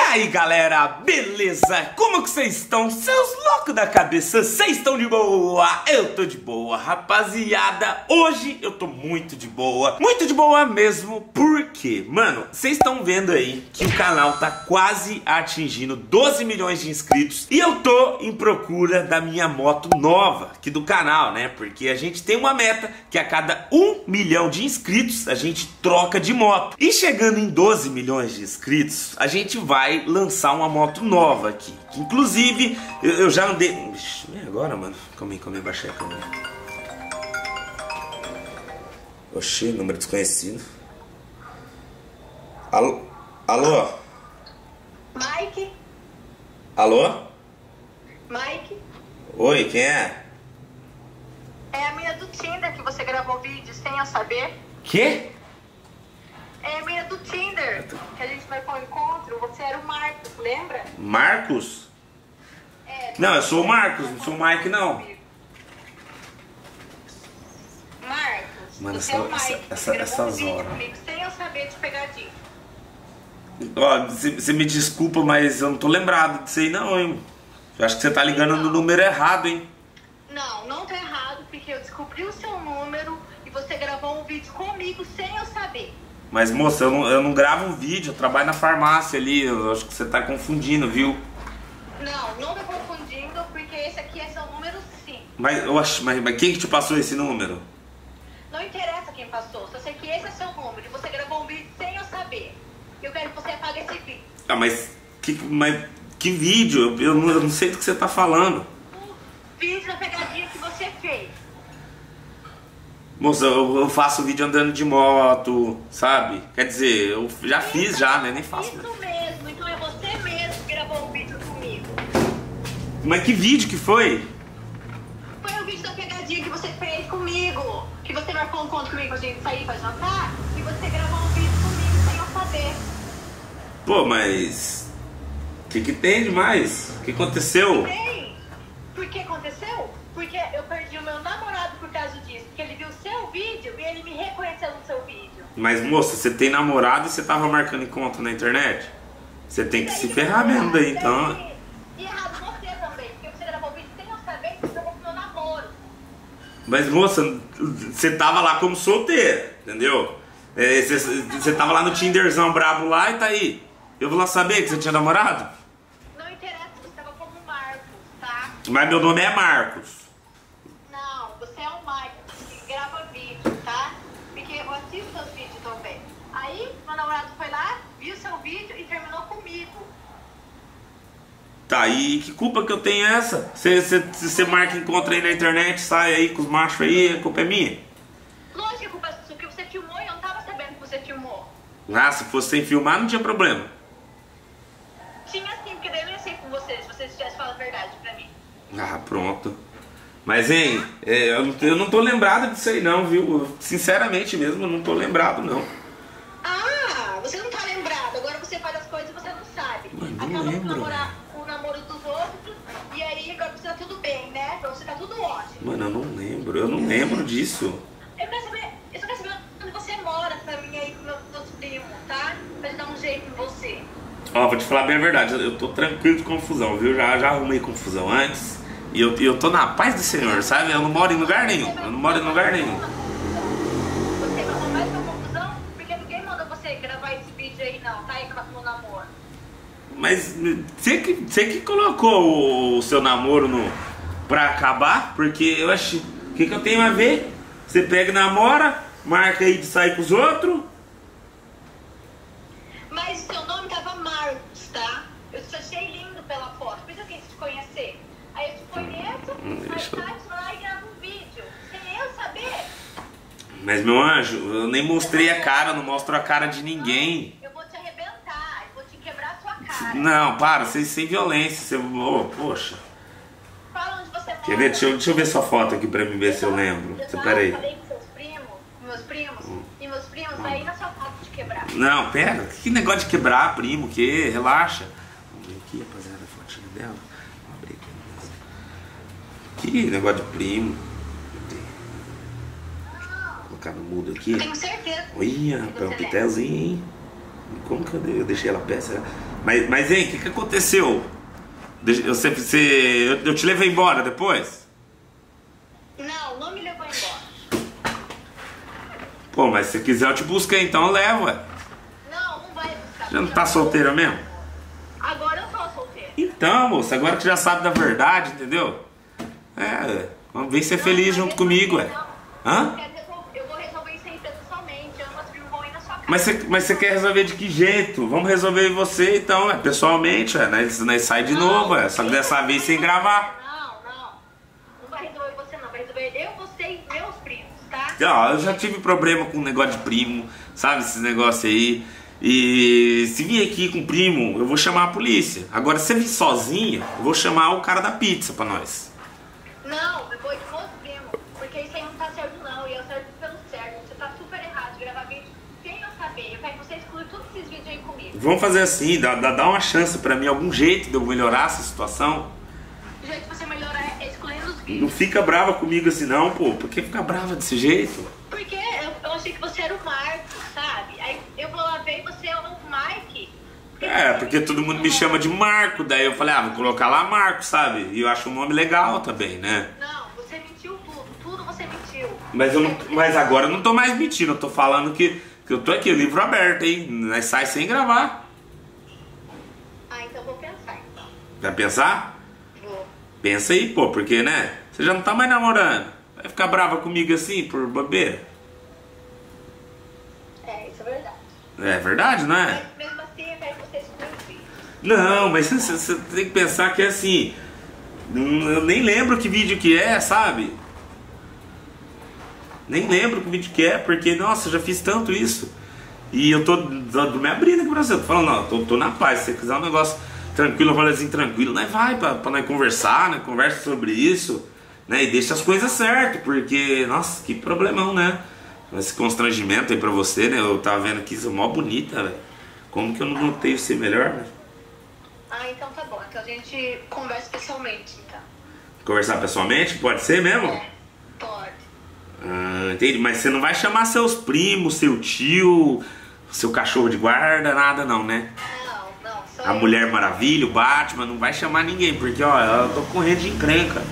aí galera, beleza? Como que vocês estão? Seus loucos da cabeça, vocês estão de boa? Eu tô de boa, rapaziada. Hoje eu tô muito de boa mesmo. Porque, mano, vocês estão vendo aí que o canal tá quase atingindo 12 milhões de inscritos. E eu tô em procura da minha moto nova aqui do canal, né? Porque a gente tem uma meta que a cada 1 milhão de inscritos a gente troca de moto. E chegando em 12 milhões de inscritos, a gente vai lançar uma moto nova aqui. Que, inclusive, eu já andei... Ixi, e agora, mano? Calma aí, baixei a câmera. Oxi, número desconhecido. Alô? Alô? Mike? Alô? Mike? Oi, quem é? É a mina do Tinder que você gravou vídeo sem eu saber. Quê? É a mina do Tinder que a gente vai para o encontro. Você era o Marcos, lembra? Marcos? É. Não, eu sou o Marcos, não sou o Mike, não. Marcos, Mano, você é o Mike. Você gravou essas vídeo horas. comigo sem eu saber de pegadinha. Ó, você me desculpa, mas eu não tô lembrado disso aí não, hein? Eu acho que você tá ligando no número errado, hein? Não, não tá errado, porque eu descobri o seu número e você gravou um vídeo comigo sem eu saber. Mas moça, eu não gravo um vídeo, eu trabalho na farmácia ali, eu acho que você tá confundindo, viu? Não tô confundindo, porque esse aqui é seu número sim. Mas quem que te passou esse número? Não interessa quem passou, só sei que esse é seu número e você gravou um vídeo sem eu saber. Eu quero que você apague esse vídeo. Ah, mas que vídeo? Eu não sei do que você tá falando. O vídeo da pegadinha que você fez. Moça, eu faço vídeo andando de moto, sabe? Quer dizer, eu já fiz já, né? Nem faço. Isso mesmo, então é você mesmo que gravou um vídeo comigo. Mas que vídeo que foi? Foi o vídeo da pegadinha que você fez comigo. Que você marcou um encontro comigo pra gente sair pra jantar. E você gravou um vídeo comigo sem eu saber. Pô, mas... O que tem demais? O que aconteceu? Tem? Por que aconteceu? Porque eu perdi o meu namorado por causa disso. Porque ele viu o seu vídeo e ele me reconheceu no seu vídeo. Mas moça, você tem namorado e você tava marcando encontro na internet? Você tem que se ferrar mesmo daí, então... E errado você também, porque você gravou o vídeo sem eu saber que você gravou pro meu namoro. Mas moça, você tava lá como solteira, entendeu? Você tava lá no Tinderzão brabo lá e tá aí. Eu vou lá saber que você tinha namorado? Não interessa, você tava como Marcos, tá? Mas meu nome é Marcos. Não, você é o Marcos que grava vídeo, tá? Porque eu assisto seus vídeos também. Aí, meu namorado foi lá, viu seu vídeo e terminou comigo. Tá, e que culpa que eu tenho essa? Você marca encontro aí na internet, sai aí com os machos aí, a culpa é minha? Lógico que a culpa é sua, porque você filmou e eu não tava sabendo que você filmou. Ah, se fosse sem filmar não tinha problema. Tinha sim, porque daí eu não ia ser com você, se você tivesse falado a verdade pra mim. Ah, pronto. Mas, hein, eu não tô lembrado disso aí não, viu? Sinceramente mesmo, eu não tô lembrado não. Ah, você não tá lembrado, agora você faz as coisas e você não sabe. Mas não Acaba lembro, com o namoro dos outros, e aí agora precisa tudo bem, né? Pra você tá tudo ótimo. Mano, eu não lembro disso. Eu só quero saber onde você mora pra mim aí com meus primos, tá? Pra dar um jeito em você. Ó, vou te falar bem a verdade, eu tô tranquilo de confusão, viu? Já arrumei confusão antes. E eu tô na paz do Senhor, sabe? Eu não moro em lugar nenhum. Você vai arrumar mais uma confusão? Porque ninguém mandou você gravar esse vídeo aí não, tá? E acabar com o meu namoro. Mas você que colocou o seu namoro pra acabar? Porque eu acho... O que eu tenho a ver? Você pega e namora, marca aí de sair com os outros. Mas o seu nome tava Marcos, tá? Eu te achei lindo pela foto, por isso eu quis te conhecer. Aí eu te conheço, mais tarde lá e gravo um vídeo, sem eu saber. Mas meu anjo, eu nem mostrei a cara, não mostro a cara de ninguém. Eu vou te arrebentar, eu vou te quebrar a sua cara. Não, para, sem violência. Oh, poxa. Fala onde você mora. Quer ver? Deixa eu ver sua foto aqui pra mim ver se eu lembro. Pera aí. Falei com meus primos, e meus primos vai ir na sua foto te quebrar. Não, pera, que negócio de quebrar, primo, que? Relaxa. Vamos ver aqui, rapaziada, a fotinha dela. Vamos abrir aqui. Que negócio de primo. Vou colocar no mudo aqui. Eu tenho certeza. Olha, rapaz, um pitelzinho, hein? Como que eu deixei ela peça? Mas hein, o que aconteceu? Eu te levei embora depois? Não me levou embora. Pô, mas se quiser eu te busquei, então eu levo, ué. Não vai buscar. Já não tá solteira mesmo? Agora eu tô solteira. Então, moça, agora que já sabe da verdade, entendeu? Vamos ver ser feliz junto comigo, ué. Hã? Eu vou resolver isso aí pessoalmente. Eu não vou ir na sua casa. Mas você quer resolver de que jeito? Vamos resolver você então, pessoalmente, nós sai de novo, só que dessa vez sem gravar. Não vai resolver você não, vai resolver eu, você e meus primos, tá? Eu já tive problema com negócio de primo, sabe, esses negócios aí. E se vir aqui com primo, eu vou chamar a polícia. Agora, se vir sozinha, eu vou chamar o cara da pizza pra nós. Não, eu vou de meus primos, porque isso aí não tá certo não, e eu certo pelo certo. Você tá super errado de gravar vídeo sem eu saber. Eu quero que você exclua todos esses vídeos aí comigo. Vamos fazer assim, dá uma chance pra mim, algum jeito de eu melhorar essa situação. O jeito de você melhorar é excluindo os vídeos. Não fica brava comigo assim não, pô. Por que ficar brava desse jeito? Porque eu achei que você era o Marcos, sabe? Aí eu vou lá ver e você é o Mike. Porque todo mundo me chama de Marco, daí eu falei, vou colocar lá Marco, sabe? E eu acho um nome legal também, né? Não, você mentiu tudo você mentiu. Mas agora eu não tô mais mentindo, eu tô falando que eu tô aqui, livro aberto, hein? Nós sai sem gravar. Então vou pensar, então. Vai pensar? Vou. Pensa aí, pô, porque, né? Você já não tá mais namorando. Vai ficar brava comigo assim, por bobeira? Isso é verdade. É verdade, não é? Mas mesmo assim, eu quero que você exclua os vídeos. Não, mas você tem que pensar que é assim. Eu nem lembro que vídeo que é, sabe? Nem lembro que vídeo que é, porque, nossa, eu já fiz tanto isso. E eu tô me abrindo aqui pra você. Tô falando, não, tô na paz. Se você quiser um negócio tranquilo, um rolezinho tranquilo, né? Vai pra nós conversar, né? Conversa sobre isso, né? E deixa as coisas certas, porque, nossa, que problemão, né? Esse constrangimento aí pra você, né? Eu tava vendo aqui, isso é mó bonita, velho. Como que eu não notei você melhor, velho? Então tá bom. Então a gente conversa pessoalmente, então. Conversar pessoalmente? Pode ser mesmo? Pode. Entendi. Mas você não vai chamar seus primos, seu tio, seu cachorro de guarda, nada não, né? Não. Só A Mulher Maravilha, o Batman, não vai chamar ninguém, porque, ó, eu tô correndo de encrenca.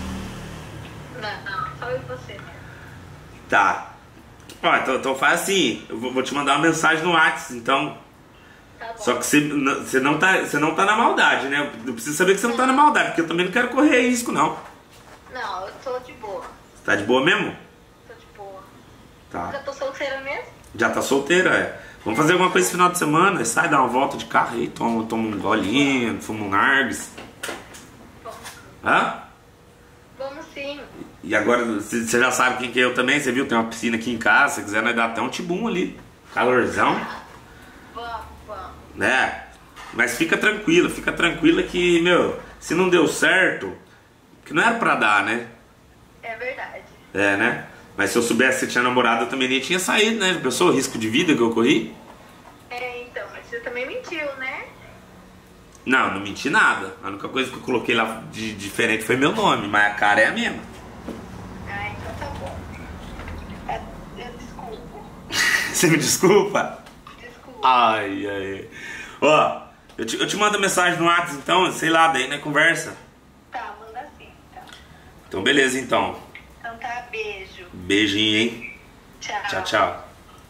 Não, só eu e você mesmo. Tá. Ó, então faz assim, eu vou te mandar uma mensagem no WhatsApp, então. Tá bom. Só que você não tá na maldade, né? Eu preciso saber que você não tá na maldade, porque eu também não quero correr risco, não. Não, eu tô de boa. Você tá de boa mesmo? Tô de boa. Tá. Já tô solteira mesmo? Já tá solteira, Vamos fazer alguma coisa esse final de semana, sai, dá uma volta de carro aí, toma um golinho, fuma um nargues. Vamos. Hã? Vamos sim. E agora, você já sabe quem que é eu também, você viu, tem uma piscina aqui em casa, se quiser nós dá até um tibum ali, calorzão, Vamos. né? Mas fica tranquila que, meu, se não deu certo, que não era pra dar, né? É verdade. Né? Mas se eu soubesse que você tinha namorado, eu também nem tinha saído, né? Pensou o risco de vida que eu corri? Então, mas você também mentiu, né? Não menti nada. A única coisa que eu coloquei lá de diferente foi meu nome, mas a cara é a mesma. Então tá bom. Desculpa. Você me desculpa? Desculpa. Ai. Ó, eu te mando mensagem no WhatsApp, então, sei lá, daí né, conversa. Tá, manda sim, tá. Então beleza, então. Então tá, beijo. Beijinho, hein? Tchau.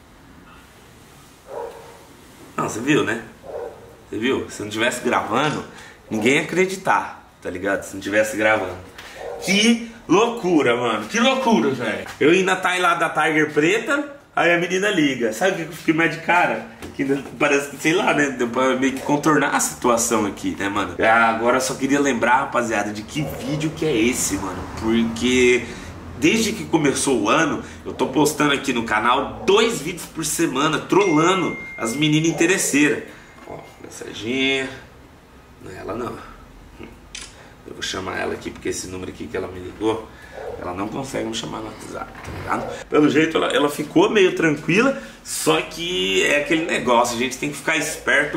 Não, você viu, né? Você viu? Se não tivesse gravando, ninguém ia acreditar, tá ligado? Se não tivesse gravando. Que loucura, mano. Que loucura, velho. Eu indo na lá da Tiger Preta, aí a menina liga. Sabe o que eu fiquei mais de cara? Que parece que, sei lá, né? Deu pra meio que contornar a situação aqui, né, mano? Agora eu só queria lembrar, rapaziada, de que vídeo que é esse, mano. Porque desde que começou o ano, eu tô postando aqui no canal 2 vídeos por semana, trollando as meninas interesseiras. Ó, mensagem. Não é ela não. Eu vou chamar ela aqui, porque esse número aqui que ela me ligou, ela não consegue me chamar no WhatsApp, tá ligado? Pelo jeito ela ficou meio tranquila, só que é aquele negócio, a gente tem que ficar esperto,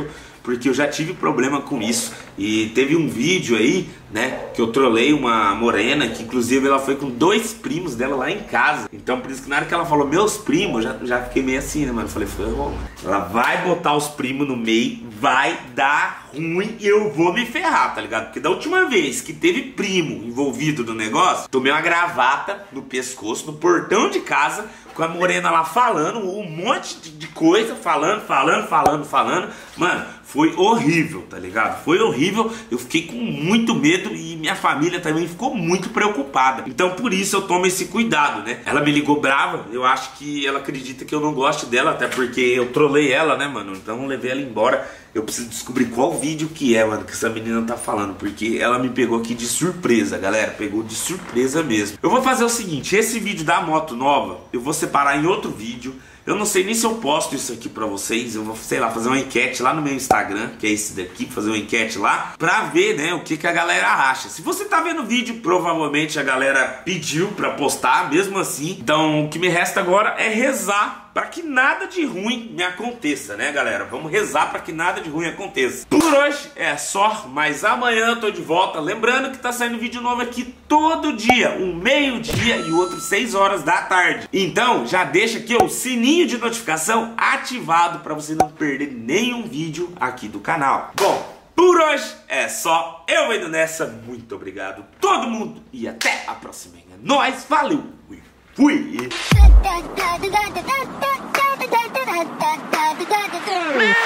porque eu já tive problema com isso. E teve um vídeo aí, né, que eu trolei uma morena, que inclusive ela foi com 2 primos dela lá em casa. Então por isso que na hora que ela falou meus primos, já fiquei meio assim, né, mano? Eu falei, ela vai botar os primos no meio, vai dar ruim e eu vou me ferrar, tá ligado? Porque da última vez que teve primo envolvido no negócio, tomei uma gravata no pescoço, no portão de casa, com a morena lá falando um monte de coisa, falando. Mano, foi horrível, tá ligado? Foi horrível, eu fiquei com muito medo e minha família também ficou muito preocupada. Então por isso eu tomo esse cuidado, né? Ela me ligou brava, eu acho que ela acredita que eu não gosto dela, até porque eu trolei ela, né, mano? Então eu levei ela embora. Eu preciso descobrir qual vídeo que é, mano, que essa menina tá falando, porque ela me pegou aqui de surpresa, galera. Pegou de surpresa mesmo. Eu vou fazer o seguinte, esse vídeo da moto nova, eu vou separar em outro vídeo. Eu não sei nem se eu posto isso aqui pra vocês. Eu vou, sei lá, fazer uma enquete lá no meu Instagram, que é esse daqui, fazer uma enquete lá, pra ver, né, o que a galera acha. Se você tá vendo o vídeo, provavelmente a galera pediu pra postar, mesmo assim. Então o que me resta agora é rezar para que nada de ruim me aconteça, né, galera? Vamos rezar para que nada de ruim aconteça. Por hoje é só, mas amanhã eu tô de volta. Lembrando que tá saindo vídeo novo aqui todo dia, um meio-dia e o outro 6 horas da tarde. Então já deixa aqui o sininho de notificação ativado para você não perder nenhum vídeo aqui do canal. Bom, por hoje é só. Eu indo nessa. Muito obrigado todo mundo e até a próxima. É nóis, valeu! Fui!